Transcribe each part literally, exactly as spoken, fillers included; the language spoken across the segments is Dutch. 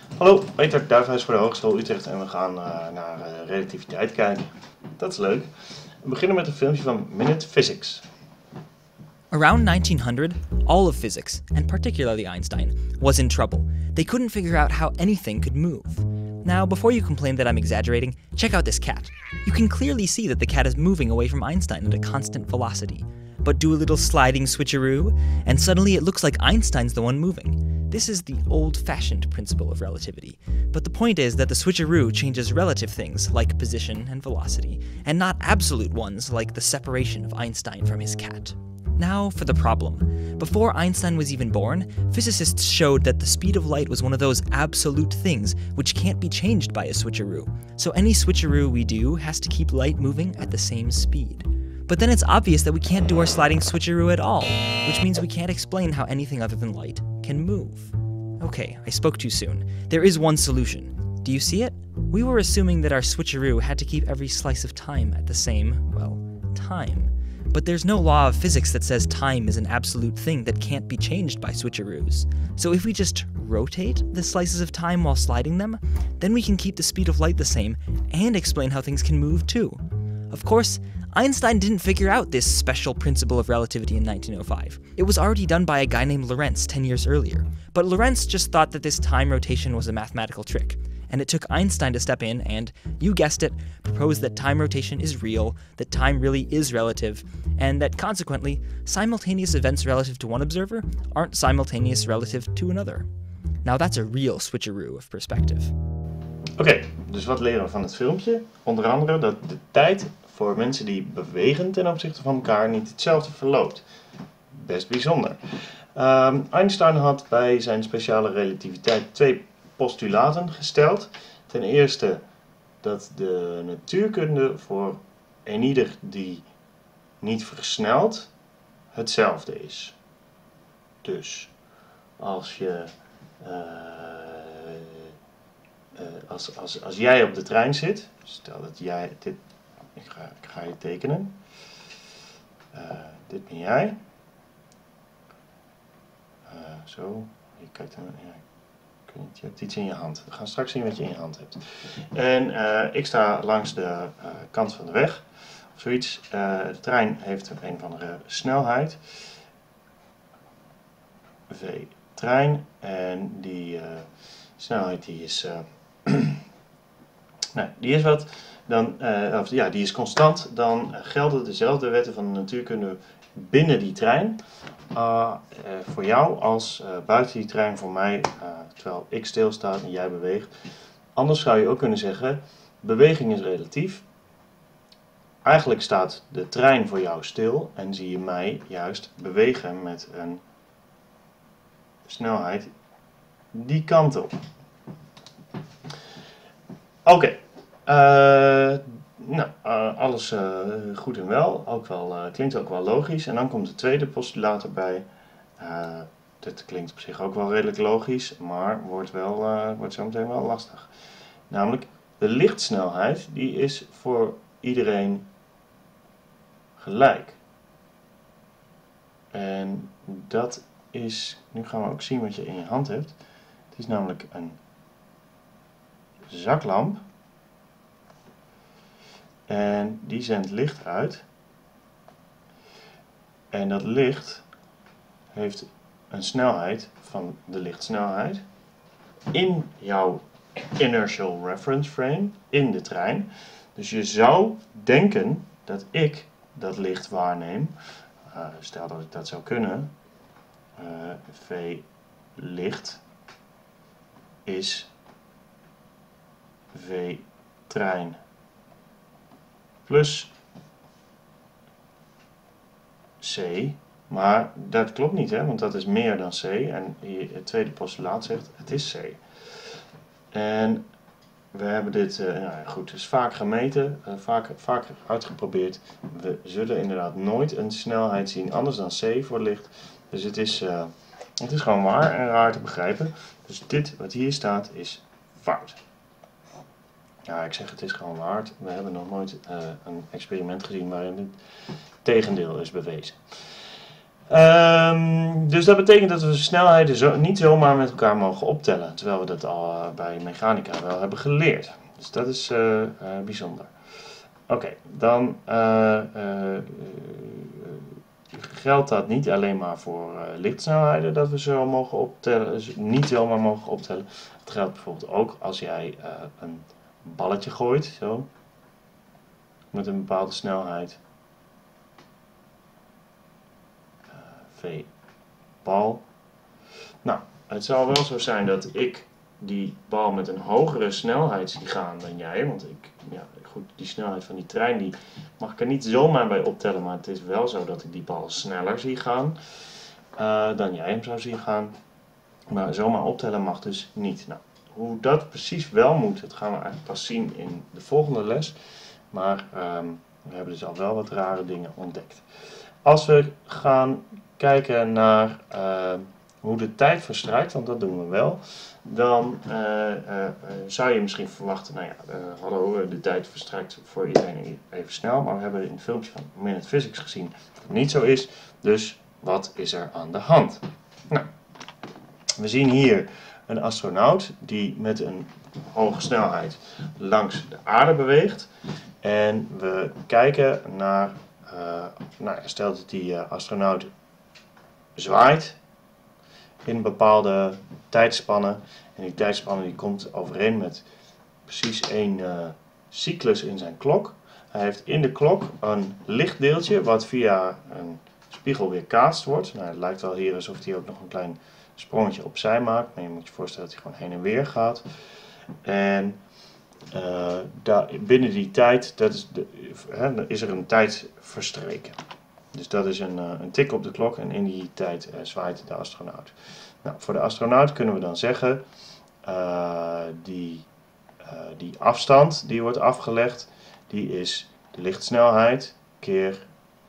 Hallo, Peter Duifhuis voor de Hogeschool Utrecht en we gaan uh, naar uh, relativiteit kijken. Dat is leuk. We beginnen met een filmpje van Minute Physics. Around nineteen hundred, all of physics, and particularly Einstein, was in trouble. They couldn't figure out how anything could move. Now, before you complain that I'm exaggerating, check out this cat. You can clearly see that the cat is moving away from Einstein at a constant velocity. But do a little sliding switcheroo, and suddenly it looks like Einstein's the one moving. This is the old-fashioned principle of relativity. But the point is that the switcheroo changes relative things, like position and velocity, and not absolute ones, like the separation of Einstein from his cat. Now for the problem. Before Einstein was even born, physicists showed that the speed of light was one of those absolute things which can't be changed by a switcheroo. So any switcheroo we do has to keep light moving at the same speed. But then it's obvious that we can't do our sliding switcheroo at all, which means we can't explain how anything other than light can move. Okay, I spoke too soon. There is one solution. Do you see it? We were assuming that our switcheroo had to keep every slice of time at the same, well, time. But there's no law of physics that says time is an absolute thing that can't be changed by switcheroos. So if we just rotate the slices of time while sliding them, then we can keep the speed of light the same and explain how things can move too. Of course, Einstein didn't figure out this special principle of relativity in nineteen oh five. It was already done by a guy named Lorentz ten years earlier. But Lorentz just thought that this time rotation was a mathematical trick. And it took Einstein to step in and, you guessed it, propose that time rotation is real, that time really is relative, and that consequently, simultaneous events relative to one observer aren't simultaneous relative to another. Now that's a real switcheroo of perspective. Oké, okay, dus wat leren we van het filmpje? Onder andere dat de tijd voor mensen die bewegen ten opzichte van elkaar niet hetzelfde verloopt. Best bijzonder. Um, Einstein had bij zijn speciale relativiteit twee postulaten gesteld. Ten eerste dat de natuurkunde voor eenieder die niet versnelt hetzelfde is. Dus als je uh, uh, als, als, als jij op de trein zit, stel dat jij dit, ik ga, ik ga je tekenen. Uh, dit ben jij. Uh, zo, je kijkt naar. Ja. Je hebt iets in je hand. We gaan straks zien wat je in je hand hebt. En uh, ik sta langs de uh, kant van de weg. Of zoiets. Uh, de trein heeft een of andere snelheid. V trein. En die uh, snelheid die is... Uh, nou, die is wat. Dan, uh, of, ja, die is constant. Dan gelden dezelfde wetten van de natuurkunde binnen die trein. Uh, uh, voor jou als uh, buiten die trein voor mij, uh, terwijl ik stilsta en jij beweegt. Anders zou je ook kunnen zeggen, beweging is relatief. Eigenlijk staat de trein voor jou stil en zie je mij juist bewegen met een snelheid die kant op. Oké, okay. uh, nou, uh, alles uh, goed en wel, ook wel, uh, klinkt ook wel logisch. En dan komt de tweede postulaat erbij. Uh, dit klinkt op zich ook wel redelijk logisch, maar wordt, wel, uh, wordt zo meteen wel lastig. Namelijk, de lichtsnelheid die is voor iedereen gelijk. En dat is, nu gaan we ook zien wat je in je hand hebt. Het is namelijk een zaklamp. En die zendt licht uit. En dat licht heeft een snelheid van de lichtsnelheid in jouw inertial reference frame, in de trein. Dus je zou denken dat ik dat licht waarneem. Uh, stel dat ik dat zou kunnen. Uh, V licht is V trein plus C, maar dat klopt niet, hè, want dat is meer dan C en hier het tweede postulaat zegt het is C. En we hebben dit, uh, nou goed, dus vaak gemeten, uh, vaak, vaak uitgeprobeerd. We zullen inderdaad nooit een snelheid zien anders dan C voor licht. Dus het is, uh, het is gewoon waar en raar te begrijpen. Dus dit wat hier staat is fout. Ja, ik zeg het is gewoon waard. We hebben nog nooit uh, een experiment gezien waarin het tegendeel is bewezen. Um, dus dat betekent dat we de snelheden zo, niet zomaar met elkaar mogen optellen. Terwijl we dat al uh, bij mechanica wel hebben geleerd. Dus dat is uh, uh, bijzonder. Oké, okay, dan uh, uh, uh, geldt dat niet alleen maar voor uh, lichtsnelheden dat we zo mogen optellen, dus niet zomaar mogen optellen. Het geldt bijvoorbeeld ook als jij uh, een balletje gooit, zo, met een bepaalde snelheid. Uh, V bal. Nou, het zal wel zo zijn dat ik die bal met een hogere snelheid zie gaan dan jij, want ik, ja, goed, die snelheid van die trein die mag ik er niet zomaar bij optellen, maar het is wel zo dat ik die bal sneller zie gaan uh, dan jij hem zou zien gaan. Maar zomaar optellen mag dus niet. Nou, hoe dat precies wel moet, dat gaan we eigenlijk pas zien in de volgende les, maar um, we hebben dus al wel wat rare dingen ontdekt. Als we gaan kijken naar uh, hoe de tijd verstrijkt, want dat doen we wel, dan uh, uh, uh, zou je misschien verwachten, nou ja, uh, hallo, de tijd verstrijkt voor iedereen even snel, maar we hebben in het filmpje van Minute Physics gezien dat het niet zo is, dus wat is er aan de hand? Nou, we zien hier een astronaut die met een hoge snelheid langs de aarde beweegt en we kijken naar, uh, nou, stel dat die uh, astronaut zwaait in een bepaalde tijdspanne. En die tijdspanne die komt overeen met precies één uh, cyclus in zijn klok. Hij heeft in de klok een lichtdeeltje wat via een spiegel weerkaatst wordt. Nou, het lijkt wel hier alsof hij ook nog een klein sprongetje opzij maakt. Maar je moet je voorstellen dat hij gewoon heen en weer gaat. En uh, daar, binnen die tijd dat is, de, hè, is er een tijd verstreken. Dus dat is een, uh, een tik op de klok en in die tijd uh, zwaait de astronaut. Nou, voor de astronaut kunnen we dan zeggen, uh, die, uh, die afstand die wordt afgelegd, die is de lichtsnelheid keer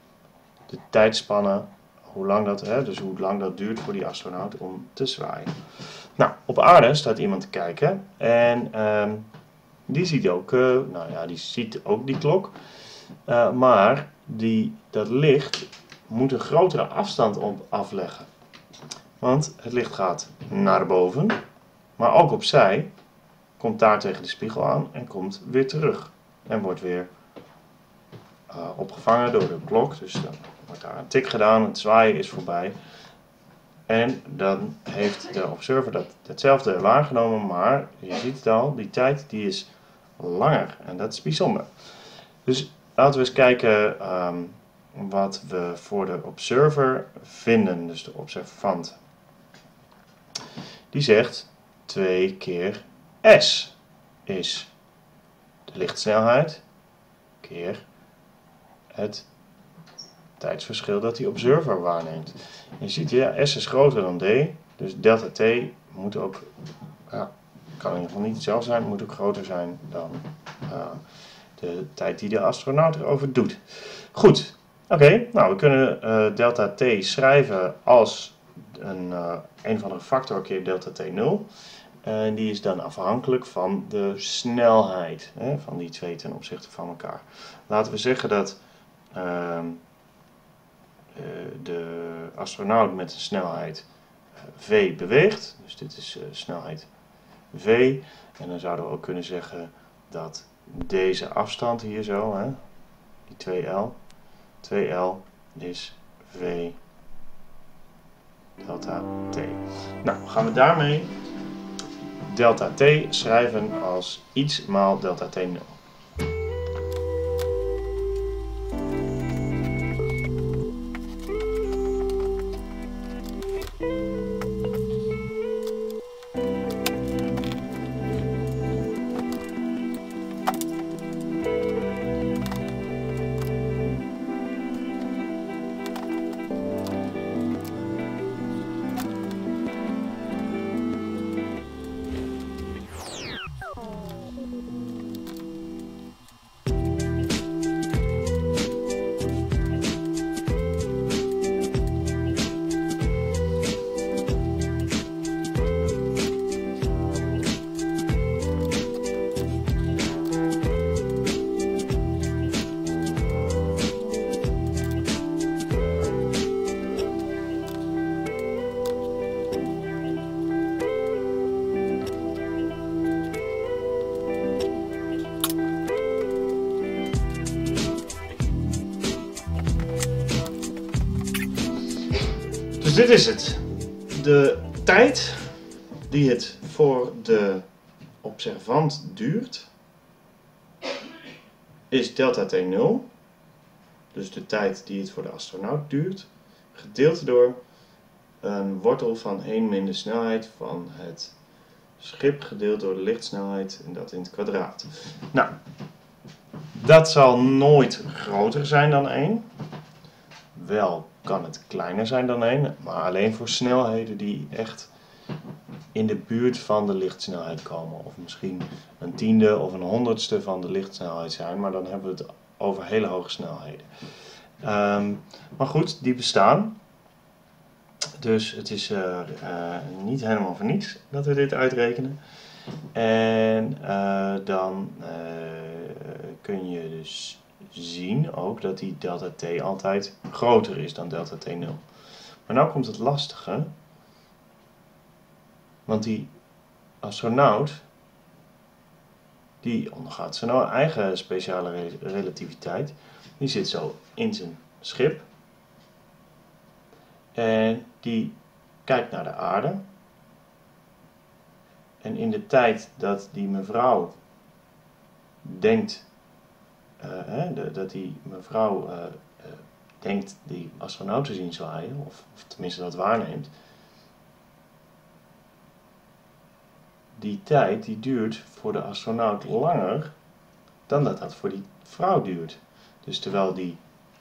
de tijdspanne, hoe lang dat, hè, dus hoe lang dat duurt voor die astronaut om te zwaaien. Nou, op aarde staat iemand te kijken en um, die ziet ook, uh, nou ja, die ziet ook die klok, uh, maar die, dat licht moet een grotere afstand op afleggen. Want het licht gaat naar boven, maar ook opzij, komt daar tegen de spiegel aan en komt weer terug. En wordt weer uh, opgevangen door de klok, dus dan wordt daar een tik gedaan, het zwaaien is voorbij. En dan heeft de observer dat, hetzelfde waargenomen, maar je ziet het al, die tijd die is langer en dat is bijzonder. Dus laten we eens kijken um, wat we voor de observer vinden, dus de observant. Die zegt twee keer s is de lichtsnelheid keer het tijdsverschil dat die observer waarneemt. Je ziet, ja, s is groter dan d, dus delta t moet ook, ja, kan in ieder geval niet hetzelfde zijn, moet ook groter zijn dan uh, de tijd die de astronaut erover doet. Goed, oké, okay, nou we kunnen uh, delta t schrijven als een, uh, een of andere factor keer delta t nul. En die is dan afhankelijk van de snelheid, hè, van die twee ten opzichte van elkaar. Laten we zeggen dat uh, uh, de astronaut met een snelheid uh, v beweegt. Dus dit is uh, snelheid v. En dan zouden we ook kunnen zeggen dat deze afstand hier zo, hè, die twee L, twee L is v delta t. Nou, gaan we daarmee delta t schrijven als iets maal delta t nul. dit is het. De tijd die het voor de observant duurt is delta t nul. Dus de tijd die het voor de astronaut duurt, gedeeld door een wortel van één min de snelheid van het schip gedeeld door de lichtsnelheid en dat in het kwadraat. Nou, dat zal nooit groter zijn dan één. Wel kan het kleiner zijn dan één, maar alleen voor snelheden die echt in de buurt van de lichtsnelheid komen. Of misschien een tiende of een honderdste van de lichtsnelheid zijn, maar dan hebben we het over hele hoge snelheden. Um, maar goed, die bestaan. Dus het is uh, uh, niet helemaal voor niets dat we dit uitrekenen. En uh, dan uh, kun je dus zien ook dat die delta t altijd groter is dan delta t nul. Maar nou komt het lastige. Want die astronaut die ondergaat zijn eigen speciale re relativiteit. Die zit zo in zijn schip. En die kijkt naar de aarde. En in de tijd dat die mevrouw denkt, uh, hè, de, dat die mevrouw uh, uh, denkt die astronaut te zien zwaaien, of, of tenminste dat waarneemt, die tijd die duurt voor de astronaut langer dan dat dat voor die vrouw duurt. Dus terwijl die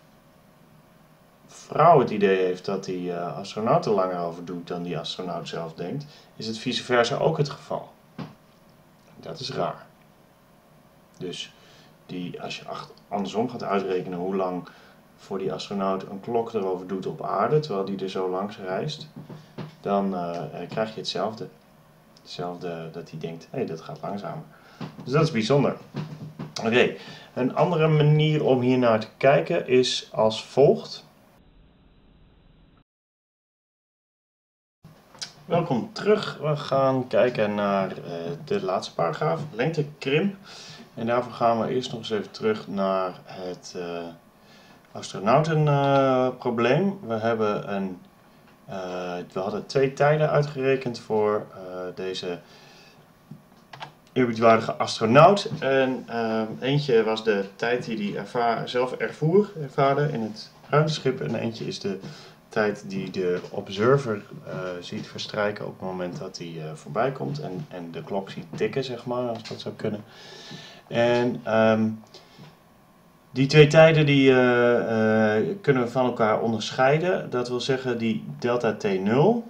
vrouw het idee heeft dat die uh, astronaut er langer over doet dan die astronaut zelf denkt, is het vice versa ook het geval. Dat is raar. Dus die, als je andersom gaat uitrekenen hoe lang voor die astronaut een klok erover doet op aarde, terwijl die er zo langs reist, dan uh, krijg je hetzelfde. Hetzelfde dat hij denkt, hé, hey, dat gaat langzamer. Dus dat is bijzonder. Oké, okay. Een andere manier om hier naar te kijken is als volgt. Welkom terug. We gaan kijken naar uh, de laatste paragraaf, lengtekrimp. En daarvoor gaan we eerst nog eens even terug naar het uh, astronautenprobleem. Uh, we hebben een, uh, we hadden twee tijden uitgerekend voor uh, deze eerbiedwaardige astronaut. En uh, eentje was de tijd die hij ervaar, zelf ervoer, ervaarde in het ruimteschip. En eentje is de tijd die de observer uh, ziet verstrijken op het moment dat hij uh, voorbij komt. En, en de klok ziet tikken, zeg maar, als dat zou kunnen. En um, die twee tijden die, uh, uh, kunnen we van elkaar onderscheiden. Dat wil zeggen, die delta t nul,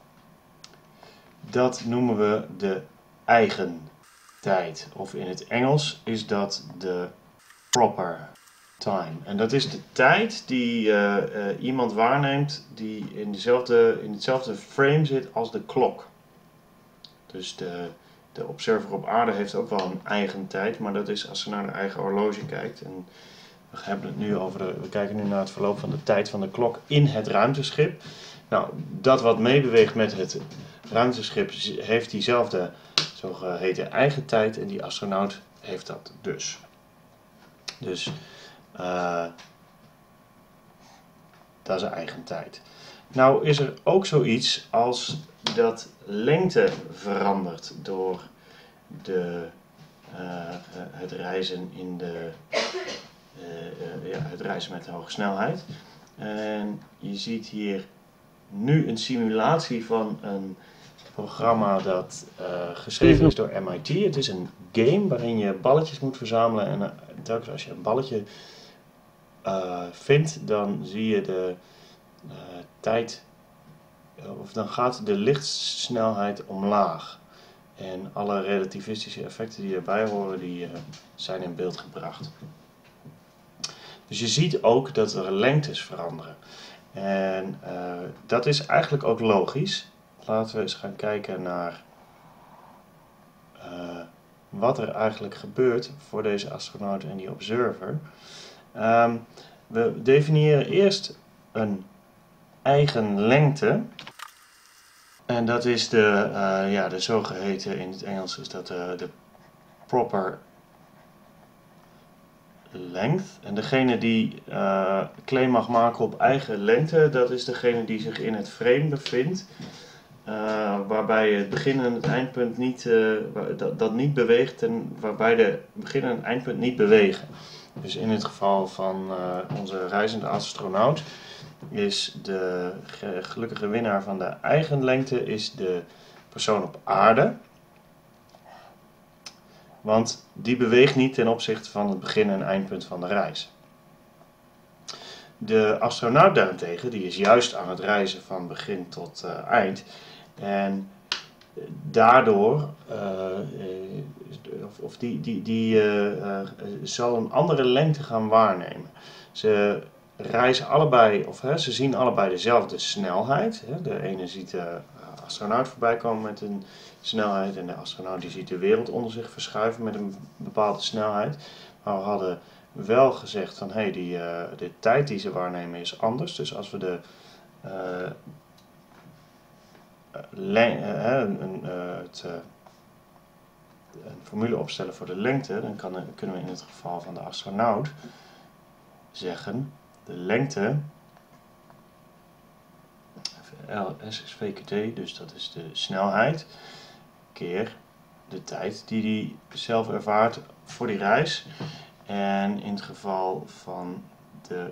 dat noemen we de eigen tijd. Of in het Engels is dat de proper time. En dat is de tijd die uh, uh, iemand waarneemt die in, dezelfde, in hetzelfde frame zit als de klok. Dus de, de observer op aarde heeft ook wel een eigen tijd, maar dat is als ze naar de eigen horloge kijkt. En we, hebben het nu over de, we kijken nu naar het verloop van de tijd van de klok in het ruimteschip. Nou, dat wat meebeweegt met het ruimteschip heeft diezelfde zogeheten eigen tijd en die astronaut heeft dat dus. Dus uh, dat is een eigen tijd. Nou is er ook zoiets als dat lengte verandert door de, uh, uh, het reizen in de uh, uh, ja, het reizen met hoge snelheid. En je ziet hier nu een simulatie van een programma dat uh, geschreven is door M I T. Het is een game waarin je balletjes moet verzamelen en uh, telkens als je een balletje uh, vindt, dan zie je de uh, tijd, uh, of dan gaat de lichtsnelheid omlaag. En alle relativistische effecten die erbij horen, die uh, zijn in beeld gebracht. Dus je ziet ook dat er lengtes veranderen. En uh, dat is eigenlijk ook logisch. Laten we eens gaan kijken naar uh, wat er eigenlijk gebeurt voor deze astronaut en die observer. Um, we definiëren eerst een eigen lengte. En dat is de, uh, ja, de zogeheten, in het Engels is dat uh, de proper length. En degene die uh, claim mag maken op eigen lengte, dat is degene die zich in het frame bevindt. Uh, waarbij het begin en het eindpunt niet, uh, dat, dat niet beweegt en waarbij de begin en het eindpunt niet bewegen. Dus in het geval van uh, onze reizende astronaut is de gelukkige winnaar van de eigen lengte is de persoon op aarde. Want die beweegt niet ten opzichte van het begin en eindpunt van de reis. De astronaut daarentegen, die is juist aan het reizen van begin tot uh, eind. En daardoor, uh, of, of die, die, die uh, uh, zal een andere lengte gaan waarnemen. Ze reizen allebei, of hè, ze zien allebei dezelfde snelheid. Hè. De ene ziet de astronaut voorbij komen met een snelheid en de astronaut die ziet de wereld onder zich verschuiven met een bepaalde snelheid. Maar we hadden wel gezegd van hé, hey, die, uh, de tijd die ze waarnemen is anders. Dus als we de uh, leng, uh, een, uh, het, uh, een formule opstellen voor de lengte, dan kan, kunnen we in het geval van de astronaut zeggen de lengte L S is V K T, dus dat is de snelheid keer de tijd die hij zelf ervaart voor die reis. En in het geval van de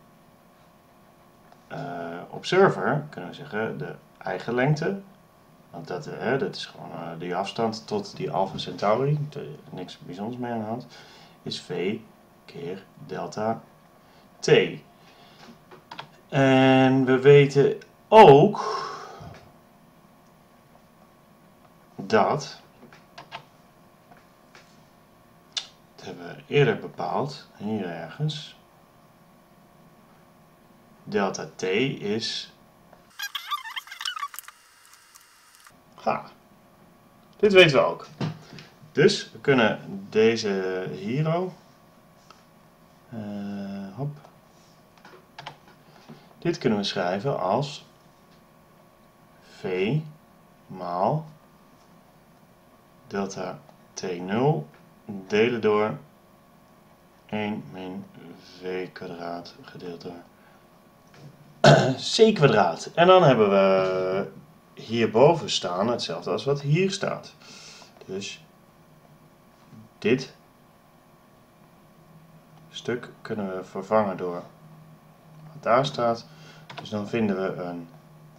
uh, observer kunnen we zeggen de eigen lengte. Want dat, uh, dat is gewoon uh, die afstand tot die Alpha Centauri, er niks bijzonders mee aan de hand, is V keer delta T. En we weten ook dat, dat hebben we eerder bepaald, hier ergens, delta T is, ha, dit weten we ook. Dus we kunnen deze hero, uh, hop, dit kunnen we schrijven als V maal delta T nul delen door één min V kwadraat gedeeld door C kwadraat. En dan hebben we hierboven staan hetzelfde als wat hier staat. Dus dit stuk kunnen we vervangen door wat daar staat. Dus dan vinden we een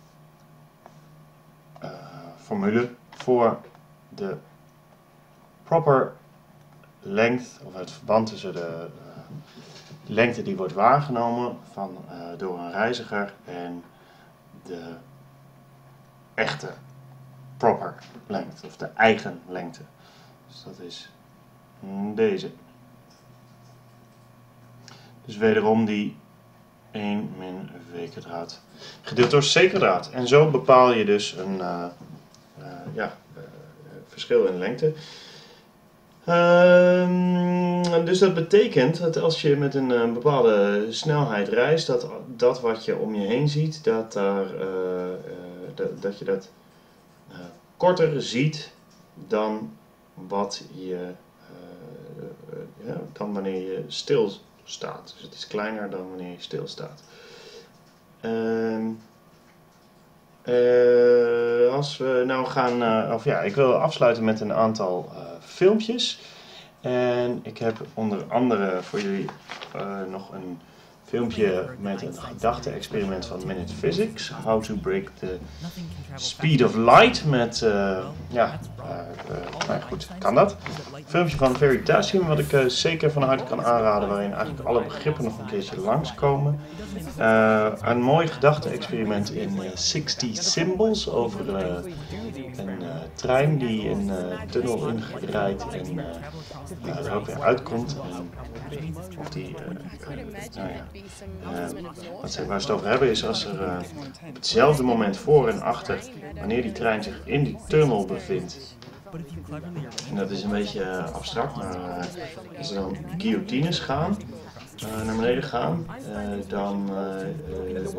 uh, formule voor de proper length, of het verband tussen de uh, lengte die wordt waargenomen van, uh, door een reiziger en de echte proper length, of de eigen lengte. Dus dat is deze. Dus wederom die één min V kwadraat gedeeld door C kwadraat. En zo bepaal je dus een uh, uh, ja, uh, verschil in lengte. Uh, dus dat betekent dat als je met een, een bepaalde snelheid reist, dat dat wat je om je heen ziet, dat, daar, uh, uh, dat, dat je dat uh, korter ziet dan, wat je, uh, uh, ja, dan wanneer je stil staat. Dus het is kleiner dan wanneer je stilstaat. Uh, uh, als we nou gaan, uh, of ja, ik wil afsluiten met een aantal uh, filmpjes. En ik heb onder andere voor jullie uh, nog een filmpje met een gedachte-experiment van Minute Physics. How to break the speed of light. Met, uh, ja, uh, uh, nou goed, kan dat. Een filmpje van Veritasium, wat ik uh, zeker van harte kan aanraden, waarin eigenlijk alle begrippen nog een keertje langskomen. Uh, een mooi gedachte-experiment in uh, zestig symbols over uh, een uh, trein die een uh, tunnel inrijdt en uh, uh, er ook weer uitkomt. En, of die, uh, uh, nou ja, uh, wat ze, waar ze het over hebben is als er uh, op hetzelfde moment voor en achter, wanneer die trein zich in die tunnel bevindt. En dat is een beetje uh, abstract, maar uh, als er dan guillotines gaan, uh, naar beneden gaan, uh, dan uh, uh,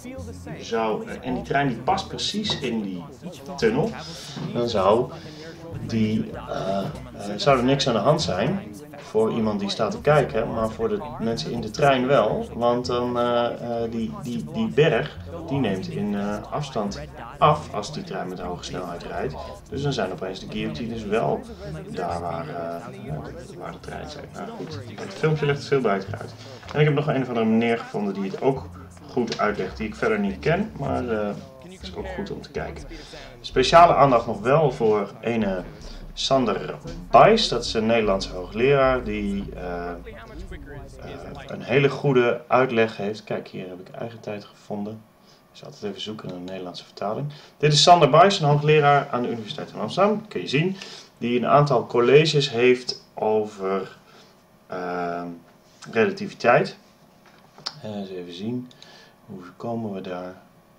zou, uh, en die trein die past precies in die tunnel, dan zou die uh, uh, zou er niks aan de hand zijn voor iemand die staat te kijken, maar voor de mensen in de trein wel, want dan uh, uh, die, die, die berg die neemt in uh, afstand af als die trein met hoge snelheid rijdt. Dus dan zijn opeens de guillotines wel daar waar, uh, waar de trein zit. Nou goed, het filmpje legt het veel beter uit. En ik heb nog een of andere meneer gevonden die het ook goed uitlegt, die ik verder niet ken, maar uh, het is ook goed om te kijken. Speciale aandacht nog wel voor ene Sander Buys, dat is een Nederlandse hoogleraar die uh, uh, een hele goede uitleg heeft. Kijk, hier heb ik eigen tijd gevonden. Ik zal altijd even zoeken naar een Nederlandse vertaling. Dit is Sander Buys, een hoogleraar aan de Universiteit van Amsterdam, kun je zien, die een aantal colleges heeft over uh, relativiteit. Uh, eens even zien, hoe komen we daar?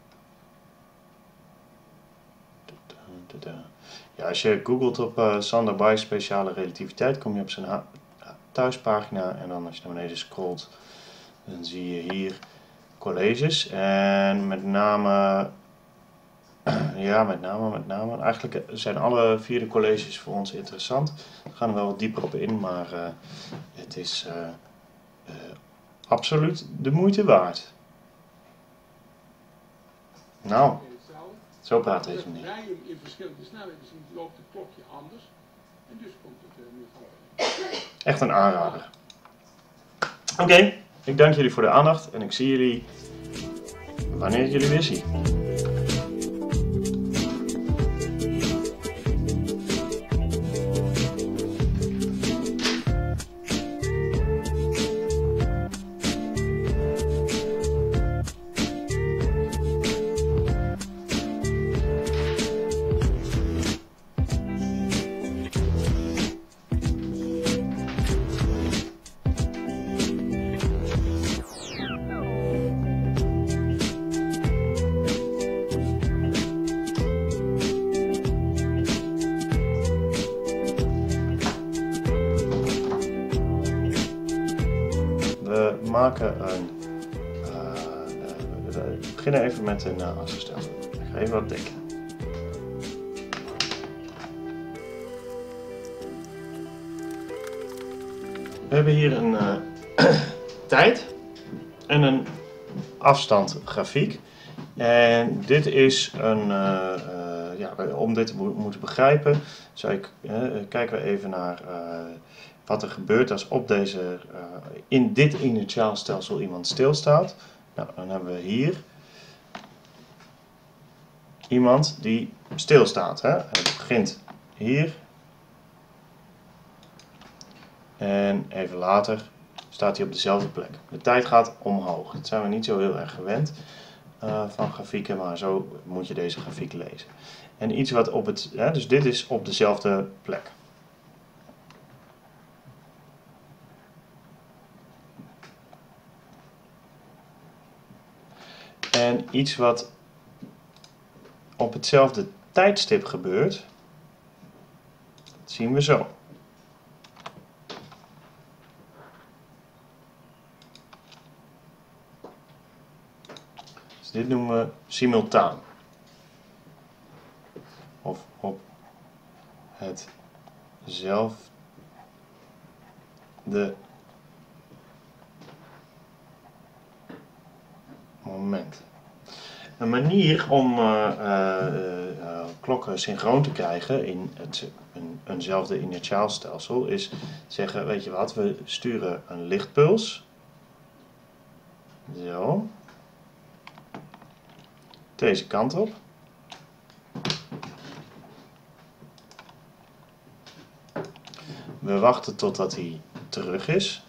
Ja, als je googelt op uh, Sander Buys speciale relativiteit, kom je op zijn thuispagina en dan als je naar beneden scrolt, dan zie je hier colleges en met name, ja met name, met name, eigenlijk zijn alle vier de colleges voor ons interessant. We gaan er wel wat dieper op in, maar uh, het is uh, uh, absoluut de moeite waard. Nou. Zo praat deze meneer. Rijden in verschillende snelheden zien, loopt het klokje anders. En dus komt het uh, nu gewoon. Echt een aanrader. Oké, okay, ik dank jullie voor de aandacht en ik zie jullie wanneer ik jullie weer zie. We maken een. Uh, uh, we beginnen even met een uh, assenstelsel. Ik ga even wat tekenen. We hebben hier een uh, tijd en een afstandgrafiek. En dit is een. Uh, uh, ja, om dit te moeten begrijpen, zou ik, uh, kijken we even naar. Uh, Wat er gebeurt als op deze, uh, in dit inertiaalstelsel iemand stilstaat. Nou, dan hebben we hier iemand die stilstaat. Hè? Het begint hier. En even later staat hij op dezelfde plek. De tijd gaat omhoog. Dat zijn we niet zo heel erg gewend uh, van grafieken, maar zo moet je deze grafiek lezen. En iets wat op het, hè, dus dit is op dezelfde plek. En iets wat op hetzelfde tijdstip gebeurt, dat zien we zo. Dus dit noemen we simultaan. Of op hetzelfde moment. Een manier om uh, uh, uh, klokken synchroon te krijgen in het, een, eenzelfde inertiaalstelsel is zeggen, weet je wat, we sturen een lichtpuls. Zo. Deze kant op. We wachten totdat hij terug is.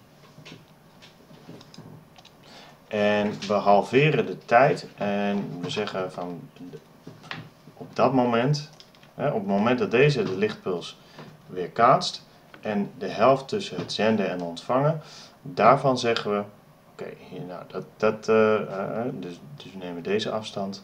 En we halveren de tijd en we zeggen van op dat moment, hè, op het moment dat deze de lichtpuls weerkaatst en de helft tussen het zenden en ontvangen, daarvan zeggen we, oké, okay, nou, dat, dat, uh, uh, dus, dus we nemen deze afstand,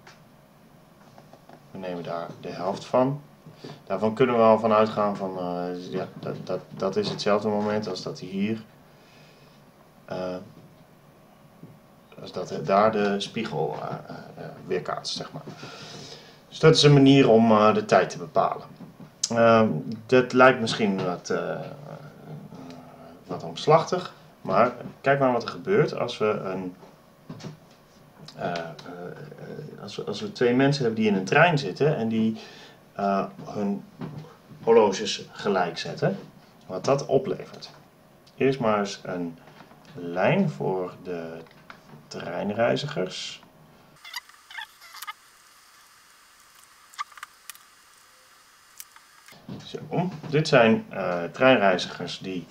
we nemen daar de helft van. Daarvan kunnen we al van uitgaan van, uh, ja, dat, dat, dat is hetzelfde moment als dat hij hier, uh, als dat daar de spiegel uh, uh, weerkaatst, zeg maar. Dus dat is een manier om uh, de tijd te bepalen. Uh, dat lijkt misschien wat, uh, wat omslachtig, maar kijk maar wat er gebeurt als we, een, uh, uh, als we, als we twee mensen hebben die in een trein zitten en die uh, hun horloges gelijk zetten, wat dat oplevert. Eerst maar eens een lijn voor de treinreizigers. Zo, dit zijn uh, treinreizigers die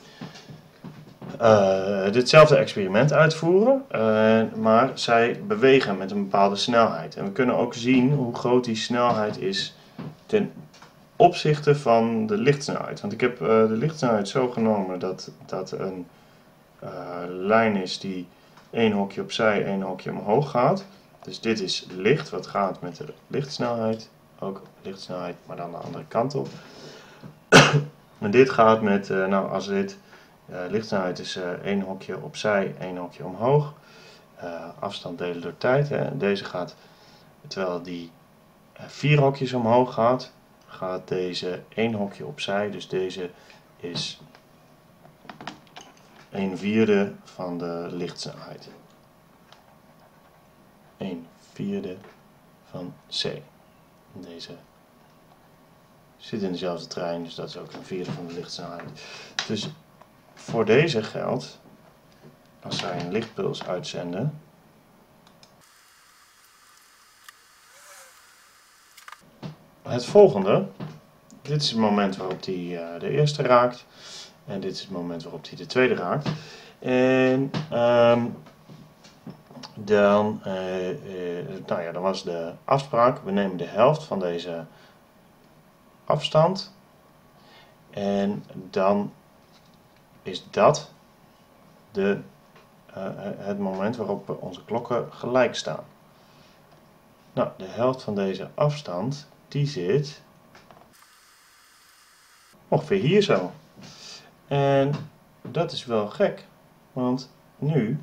uh, ditzelfde experiment uitvoeren, uh, maar zij bewegen met een bepaalde snelheid. En we kunnen ook zien hoe groot die snelheid is ten opzichte van de lichtsnelheid. Want ik heb uh, de lichtsnelheid zo genomen dat dat een uh, lijn is die één hokje opzij, één hokje omhoog gaat. Dus dit is licht wat gaat met de lichtsnelheid. Ook lichtsnelheid, maar dan de andere kant op. En dit gaat met, uh, nou als dit uh, lichtsnelheid is uh, één hokje opzij, één hokje omhoog. Uh, afstand delen door tijd. Hè. Deze gaat, terwijl die uh, vier hokjes omhoog gaat, gaat deze één hokje opzij. Dus deze is een vierde van de lichtsnelheid. een vierde van c. Deze zit in dezelfde trein, dus dat is ook een vierde van de lichtsnelheid. Dus voor deze geldt, als zij een lichtpuls uitzenden, het volgende. Dit is het moment waarop die uh, de eerste raakt. En dit is het moment waarop hij de tweede raakt. En um, dan, uh, uh, nou ja, dan was de afspraak, we nemen de helft van deze afstand. En dan is dat de, uh, het moment waarop onze klokken gelijk staan. Nou, de helft van deze afstand, die zit ongeveer hier zo. En dat is wel gek, want nu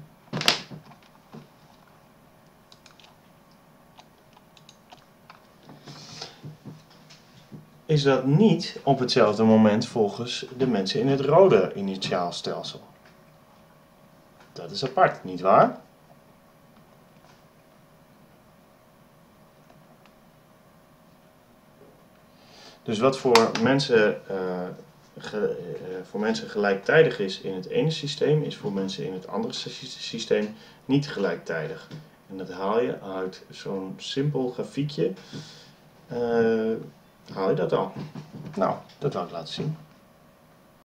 is dat niet op hetzelfde moment volgens de mensen in het rode initiaalstelsel. Dat is apart, niet waar? Dus wat voor mensen, uh, ge, uh, voor mensen gelijktijdig is in het ene systeem, is voor mensen in het andere systeem niet gelijktijdig. En dat haal je uit zo'n simpel grafiekje. Uh, haal je dat al? Nou, dat wil ik laten zien.